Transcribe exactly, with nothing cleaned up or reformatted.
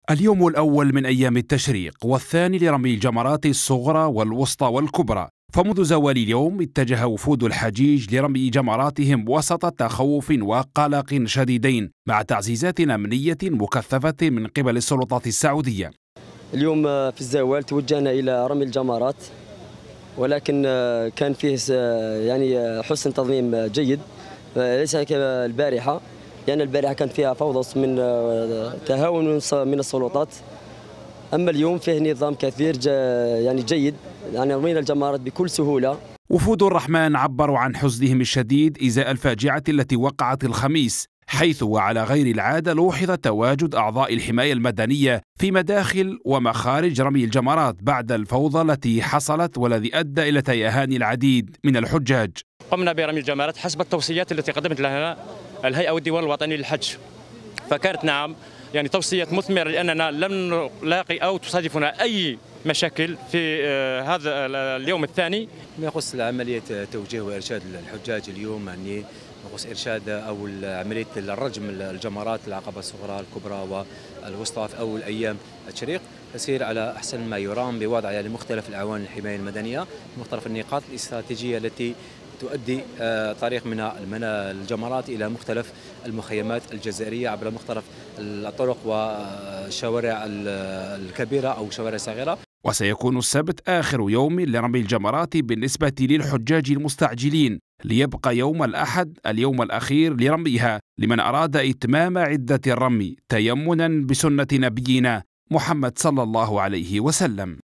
اليوم الأول من أيام التشريق والثاني لرمي الجمرات الصغرى والوسطى والكبرى، فمنذ زوال اليوم اتجه وفود الحجيج لرمي جمراتهم وسط تخوف وقلق شديدين مع تعزيزات أمنية مكثفة من قبل السلطات السعودية. اليوم في الزوال توجهنا إلى رمي الجمرات، ولكن كان فيه يعني حسن تنظيم جيد، ليس كالبارحة، لأن البارحة كانت فيها فوضى من تهاون من السلطات. أما اليوم فيه نظام كثير يعني جيد، يعني رمينا الجمرات بكل سهولة. وفود الرحمن عبروا عن حزنهم الشديد إزاء الفاجعة التي وقعت الخميس، حيث وعلى غير العادة لوحظ تواجد أعضاء الحماية المدنية في مداخل ومخارج رمي الجمرات بعد الفوضى التي حصلت والذي أدى إلى تيهان العديد من الحجاج. قمنا برمي الجمرات حسب التوصيات التي قدمت لها الهيئة والديوان الوطني للحج، فكانت نعم يعني توصية مثمرة، لأننا لم نلاقي أو تصادفنا أي مشاكل في هذا اليوم الثاني. ما يخص عملية توجيه وإرشاد الحجاج اليوم، يعني يخص إرشاد أو عملية الرجم الجمرات العقبة الصغرى الكبرى والوسطى في أول أيام التشريق تسير على أحسن ما يرام بوضع يعني مختلف الأعوان الحماية المدنية، مختلف النقاط الاستراتيجية التي تؤدي طريق من الجمرات إلى مختلف المخيمات الجزائرية عبر مختلف الطرق والشوارع الكبيرة أو شوارع صغيرة. وسيكون السبت آخر يوم لرمي الجمرات بالنسبة للحجاج المستعجلين، ليبقى يوم الأحد اليوم الأخير لرميها لمن أراد إتمام عدة الرمي تيمنا بسنة نبينا محمد صلى الله عليه وسلم.